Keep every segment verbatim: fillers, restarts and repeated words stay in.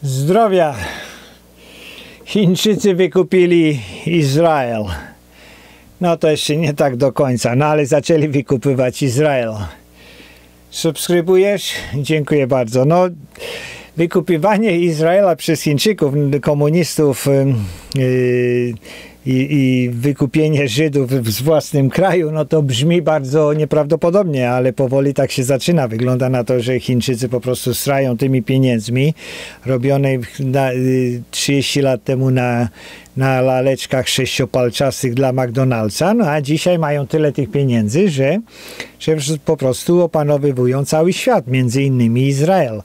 Zdrowia. Chińczycy wykupili Izrael. No to jeszcze nie tak do końca, no ale zaczęli wykupywać Izrael. Subskrybujesz? Dziękuję bardzo. No, wykupywanie Izraela przez Chińczyków, komunistów yy, i, i wykupienie Żydów w własnym kraju, no to brzmi bardzo nieprawdopodobnie, ale powoli tak się zaczyna. Wygląda na to, że Chińczycy po prostu strają tymi pieniędzmi robionej na, trzydzieści lat temu na, na laleczkach sześciopalczastych dla McDonald'sa, no a dzisiaj mają tyle tych pieniędzy, że, że po prostu opanowywują cały świat, między innymi Izrael.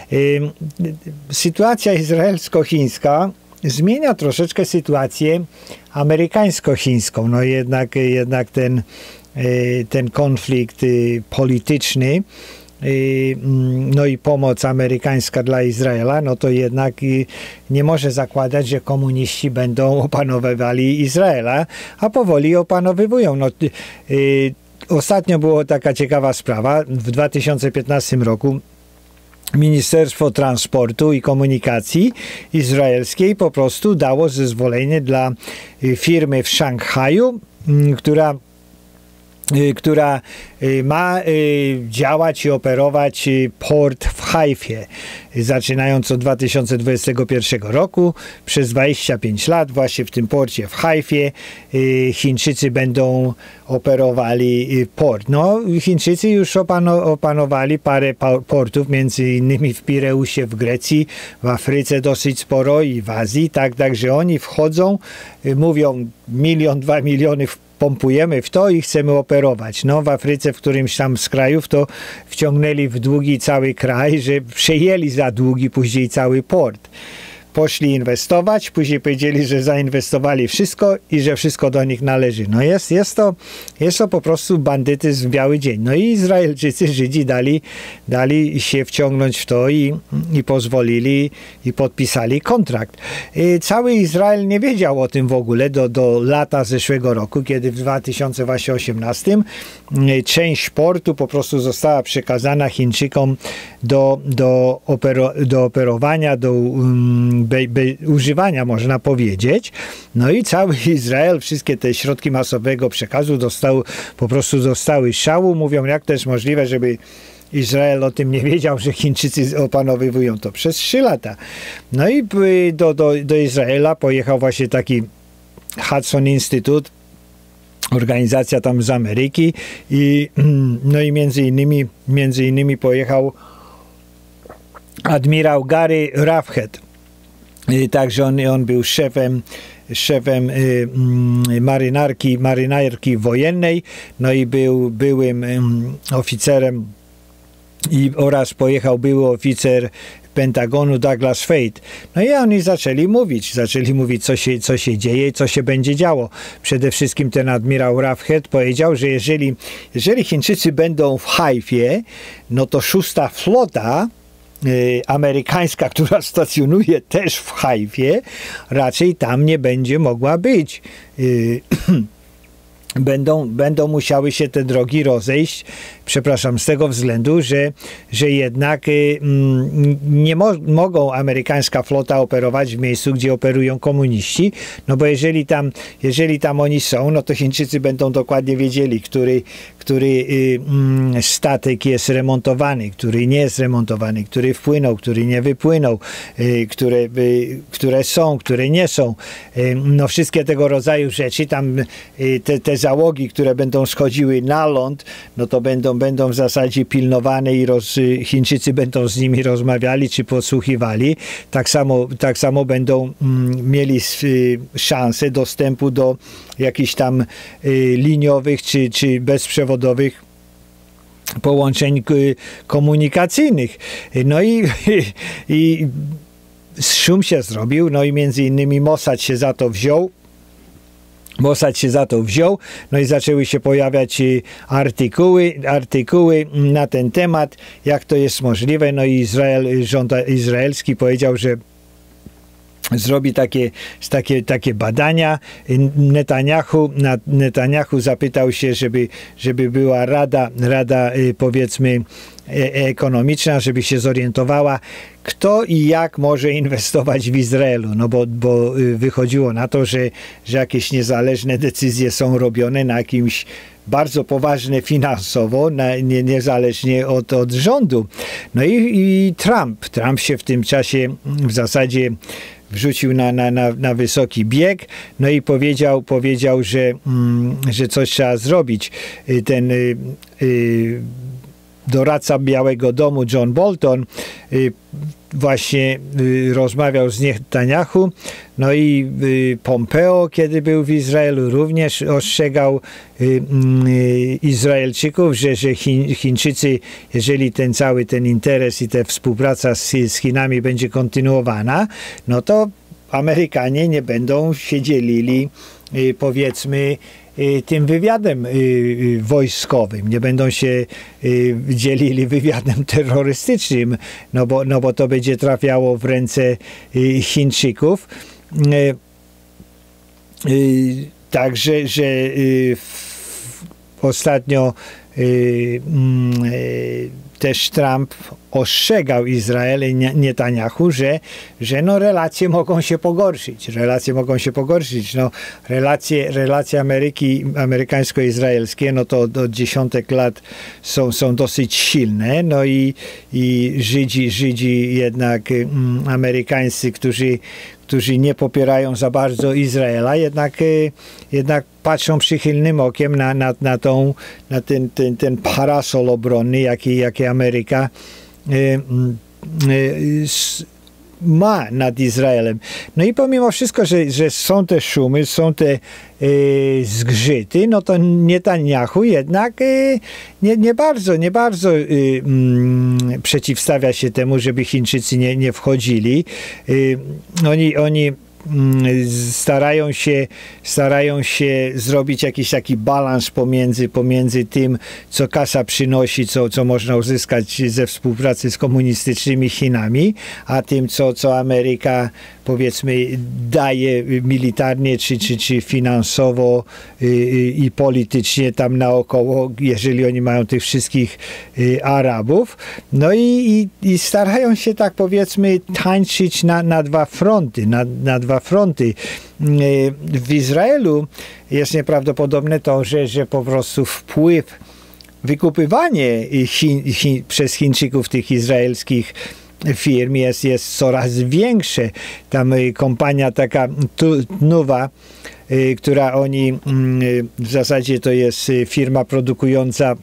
Sytuacja izraelsko-chińska zmienia troszeczkę sytuację amerykańsko-chińską. No jednak, jednak ten, ten konflikt polityczny, no i pomoc amerykańska dla Izraela, no to jednak nie może zakładać, że komuniści będą opanowywali Izraela, a powoli opanowywują. No, ostatnio była taka ciekawa sprawa. W dwa tysiące piętnastym roku Ministerstwo Transportu i Komunikacji izraelskiej po prostu dało zezwolenie dla firmy w Szanghaju, która która ma działać i operować port w Hajfie. Zaczynając od dwa tysiące dwudziestego pierwszego roku, przez dwadzieścia pięć lat właśnie w tym porcie w Hajfie Chińczycy będą operowali port. No, Chińczycy już opano, opanowali parę portów, między innymi w Pireusie w Grecji, w Afryce dosyć sporo i w Azji, tak, także oni wchodzą, mówią milion, dwa miliony w pompujemy w to i chcemy operować. No w Afryce, w którymś tam z krajów to wciągnęli w długi cały kraj, że przejęli za długi później cały port. Poszli inwestować, później powiedzieli, że zainwestowali wszystko i że wszystko do nich należy. No jest, jest, to, jest to po prostu bandytyzm w biały dzień. No i Izraelczycy, Żydzi dali, dali się wciągnąć w to i, i pozwolili i podpisali kontrakt. I cały Izrael nie wiedział o tym w ogóle do, do lata zeszłego roku, kiedy w dwa tysiące osiemnastym część portu po prostu została przekazana Chińczykom do, do, opero, do operowania, do um, Be, be, używania, można powiedzieć. No i cały Izrael, wszystkie te środki masowego przekazu dostały, po prostu dostały szału. Mówią, jak to jest możliwe, żeby Izrael o tym nie wiedział, że Chińczycy opanowywują to przez trzy lata. No i do, do, do Izraela pojechał właśnie taki Hudson Institute, organizacja tam z Ameryki i no i między innymi, między innymi pojechał admirał Gary Roughead. Także on, on był szefem, szefem y, y, marynarki, marynarki wojennej, no i był byłym y, oficerem i, oraz pojechał były oficer Pentagonu Douglas Fate. No i oni zaczęli mówić, zaczęli mówić, co się, co się dzieje i co się będzie działo. Przede wszystkim ten admirał Roughead powiedział, że jeżeli, jeżeli Chińczycy będą w Hajfie, no to szósta flota amerykańska, która stacjonuje też w Hajfie, raczej tam nie będzie mogła być. Będą, będą musiały się te drogi rozejść, przepraszam, z tego względu, że, że jednak y, nie mo mogą amerykańska flota operować w miejscu, gdzie operują komuniści, no bo jeżeli tam, jeżeli tam oni są, no to Chińczycy będą dokładnie wiedzieli, który, który y, y, statek jest remontowany, który nie jest remontowany, który wpłynął, który nie wypłynął, y, które, y, które są, które nie są. Y, no wszystkie tego rodzaju rzeczy, tam y, te, te załogi, które będą schodziły na ląd, no to będą, będą w zasadzie pilnowane i roz, Chińczycy będą z nimi rozmawiali czy podsłuchiwali. Tak samo, tak samo będą mm, mieli y, szansę dostępu do jakichś tam y, liniowych czy, czy bezprzewodowych połączeń y, komunikacyjnych. No i, i szum się zrobił, no i między innymi Mossad się za to wziął. Mossad się za to wziął, no i zaczęły się pojawiać artykuły, artykuły na ten temat, jak to jest możliwe. No i Izrael, rząd izraelski powiedział, że zrobi takie, takie, takie badania. Netanyahu, Netanyahu zapytał się, żeby, żeby była rada, rada powiedzmy ekonomiczna, żeby się zorientowała, kto i jak może inwestować w Izraelu. No bo, bo wychodziło na to, że, że jakieś niezależne decyzje są robione na jakimś bardzo poważne finansowo, na, nie, niezależnie od, od rządu. No i, i Trump. Trump się w tym czasie w zasadzie wrzucił na, na, na, na wysoki bieg, no i powiedział, powiedział że, mm, że coś trzeba zrobić. Ten y, y, doradca Białego Domu John Bolton y, właśnie y, rozmawiał z Netanyahu, no i y, Pompeo, kiedy był w Izraelu, również ostrzegał y, y, Izraelczyków, że, że Chiń, Chińczycy, jeżeli ten cały ten interes i ta współpraca z, z Chinami będzie kontynuowana, no to Amerykanie nie będą się dzielili y, powiedzmy tym wywiadem wojskowym, nie będą się dzielili wywiadem terrorystycznym, no bo, no bo to będzie trafiało w ręce Chińczyków. Także, że ostatnio też Trump ostrzegał Izrael i Netanyahu, że, że no relacje mogą się pogorszyć. Relacje mogą się pogorszyć. No, relacje, relacje Ameryki, amerykańsko-izraelskie, no to od, od dziesiątek lat są, są dosyć silne. No i, i Żydzi, Żydzi jednak mm, amerykańscy, którzy którzy nie popierają za bardzo Izraela, jednak, jednak patrzą przychylnym okiem na, na, na, tą, na ten, ten, ten parasol obronny, jaki, jaki Ameryka y, y, ma nad Izraelem. No i pomimo wszystko, że, że są te szumy, są te y, zgrzyty, no to Netanyahu jednak y, nie, nie bardzo, nie bardzo y, y, przeciwstawia się temu, żeby Chińczycy nie, nie wchodzili. Y, oni, oni starają się, starają się zrobić jakiś taki balans pomiędzy, pomiędzy tym, co kasa przynosi, co, co można uzyskać ze współpracy z komunistycznymi Chinami, a tym, co, co Ameryka powiedzmy daje militarnie czy, czy, czy finansowo i, i politycznie tam naokoło, jeżeli oni mają tych wszystkich y, Arabów. No i, i, i starają się tak powiedzmy tańczyć na, na dwa fronty, na, na dwa fronty. Y, w Izraelu jest nieprawdopodobne to, że, że po prostu wpływ, wykupywanie Chin, Chin, przez Chińczyków tych izraelskich firm jest, jest coraz większe. Tam y, kompania taka Tnuwa, y, która oni y, w zasadzie to jest firma produkująca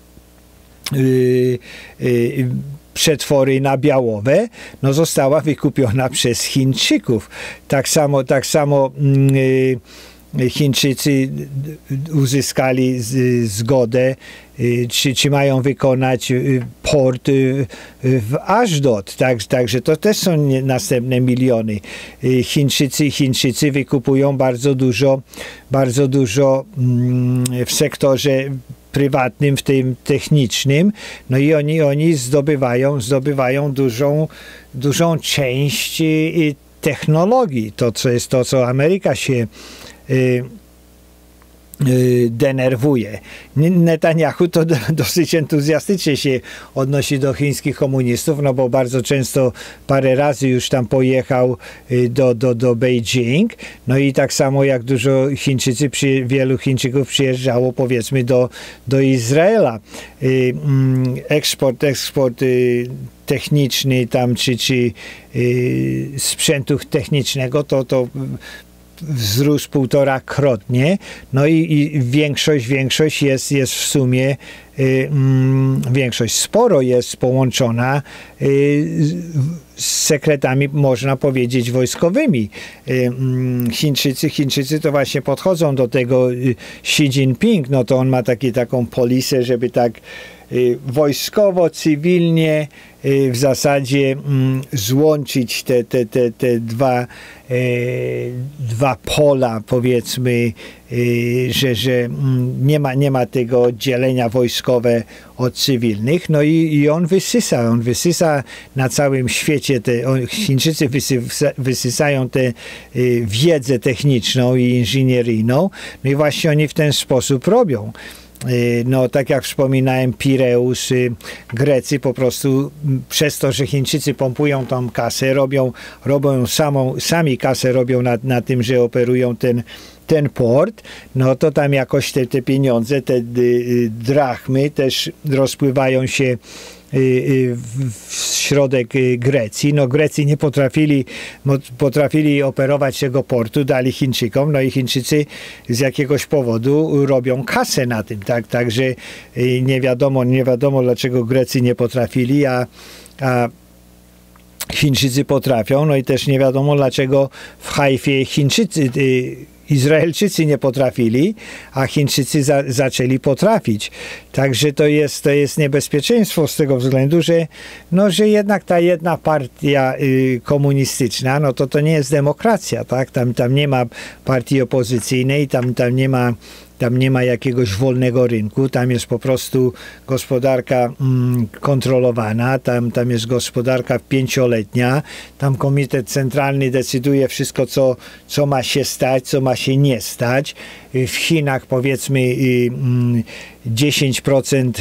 y, y, przetwory nabiałowe, no została wykupiona przez Chińczyków. Tak samo, tak samo y, Chińczycy uzyskali zgodę, czy, czy mają wykonać port w Ashdod. Tak, także to też są następne miliony. Chińczycy, Chińczycy wykupują bardzo dużo, bardzo dużo w sektorze prywatnym, w tym technicznym, no i oni, oni zdobywają, zdobywają dużą, dużą część technologii. To, co jest to, co Ameryka się y, y, denerwuje. Netanyahu to dosyć entuzjastycznie się odnosi do chińskich komunistów, no bo bardzo często parę razy już tam pojechał do, do, do Beijing, no i tak samo jak dużo Chińczycy, przy, wielu Chińczyków przyjeżdżało powiedzmy do, do Izraela. Y, eksport, eksport y, techniczny tam, czy, czy y, sprzętu technicznego, to, to wzrósł półtora krotnie, no i, i większość, większość jest, jest w sumie, y, mm, większość sporo jest połączona y, z sekretami, można powiedzieć, wojskowymi. Y, mm, Chińczycy, Chińczycy to właśnie podchodzą do tego y, Xi Jinping, no to on ma taki, taką polisę, żeby tak y, wojskowo, cywilnie y, w zasadzie mm, złączyć te, te, te, te dwa, y, dwa pola, powiedzmy, że, że nie ma, nie ma tego oddzielenia wojskowe od cywilnych, no i, i on wysysa, on wysysa na całym świecie, te, on, Chińczycy wysysa, wysysają tę wiedzę techniczną i inżynieryjną, no i właśnie oni w ten sposób robią. No tak jak wspominałem, Pireus, Grecy po prostu przez to, że Chińczycy pompują tą kasę, robią, robią samą, sami kasę robią na, na tym, że operują ten, ten port, no to tam jakoś te, te pieniądze, te drachmy też rozpływają się w środek Grecji. No Grecy nie potrafili, potrafili operować tego portu, dali Chińczykom, no i Chińczycy z jakiegoś powodu robią kasę na tym, tak? Także nie wiadomo, nie wiadomo dlaczego Grecy nie potrafili, a, a Chińczycy potrafią, no i też nie wiadomo dlaczego w Hajfie Chińczycy Izraelczycy nie potrafili, a Chińczycy za, zaczęli potrafić. Także to jest, to jest niebezpieczeństwo z tego względu, że, no, że jednak ta jedna partia y, komunistyczna, no to to nie jest demokracja, tak? Tam, tam nie ma partii opozycyjnej, tam, tam nie ma Tam nie ma jakiegoś wolnego rynku, tam jest po prostu gospodarka mm, kontrolowana, tam, tam jest gospodarka pięcioletnia, tam komitet centralny decyduje wszystko, co, co ma się stać, co ma się nie stać. W Chinach powiedzmy dziesięć procent,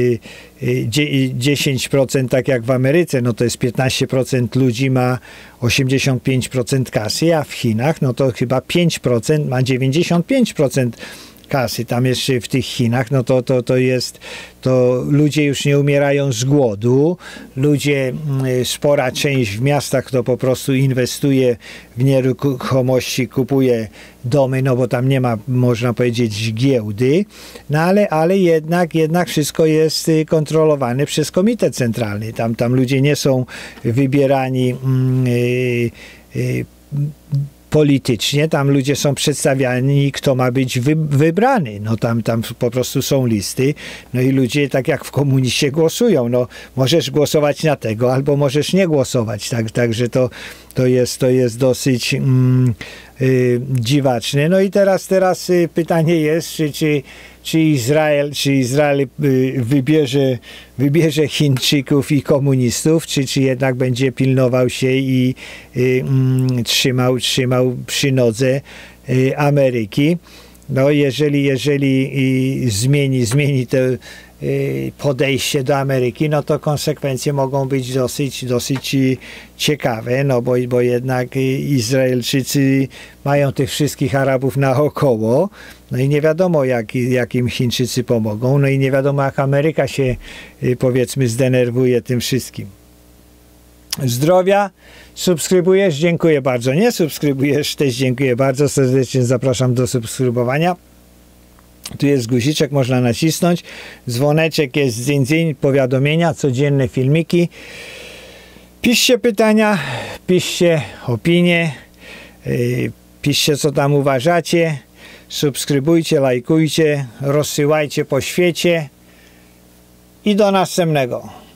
dziesięć procent tak jak w Ameryce, no to jest piętnaście procent ludzi ma osiemdziesiąt pięć procent kasy, a w Chinach no to chyba pięć procent ma dziewięćdziesiąt pięć procent kasy. Tam jeszcze w tych Chinach, no to, to, to jest, to ludzie już nie umierają z głodu, ludzie, spora część w miastach to po prostu inwestuje w nieruchomości, kupuje domy, no bo tam nie ma, można powiedzieć, giełdy, no ale, ale jednak, jednak wszystko jest kontrolowane przez komitet centralny. Tam, tam ludzie nie są wybierani yy, yy, politycznie, tam ludzie są przedstawiani, kto ma być wy, wybrany. No tam, tam po prostu są listy, no i ludzie tak jak w komuniście głosują. No możesz głosować na tego, albo możesz nie głosować. Tak, także to, to, jest, to jest dosyć mm, y, dziwaczne. No i teraz, teraz y, pytanie jest, czy, czy, czy Izrael, czy Izrael y, wybierze, wybierze Chińczyków i komunistów, czy, czy jednak będzie pilnował się i y, y, trzymał, trzymał przy nodze y, Ameryki. No jeżeli, jeżeli y, zmieni, zmieni to y, podejście do Ameryki, no to konsekwencje mogą być dosyć, dosyć ciekawe, no bo, bo jednak Izraelczycy mają tych wszystkich Arabów naokoło, no i nie wiadomo jak, jak im Chińczycy pomogą, no i nie wiadomo jak Ameryka się y, powiedzmy zdenerwuje tym wszystkim. Zdrowia, subskrybujesz? Dziękuję bardzo. Nie subskrybujesz? Też dziękuję bardzo. Serdecznie zapraszam do subskrybowania. Tu jest guziczek, można nacisnąć. Dzwoneczek jest dzyń, dzyń, powiadomienia, codzienne filmiki. Piszcie pytania, piszcie opinie, yy, piszcie co tam uważacie. Subskrybujcie, lajkujcie, rozsyłajcie po świecie. I do następnego.